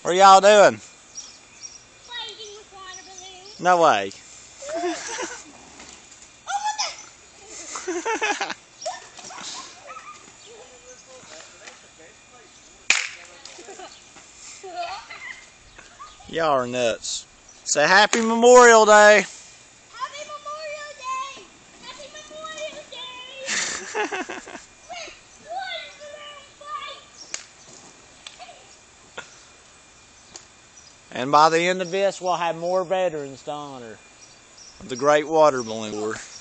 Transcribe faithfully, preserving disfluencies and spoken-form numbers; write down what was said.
What are y'all doing? Fighting with water balloons. No way. Y'all are nuts. Say Happy Memorial Day. Happy Memorial Day! Happy Memorial Day! Water balloon fight! And by the end of this, we'll have more veterans to honor the Great Water Balloon War.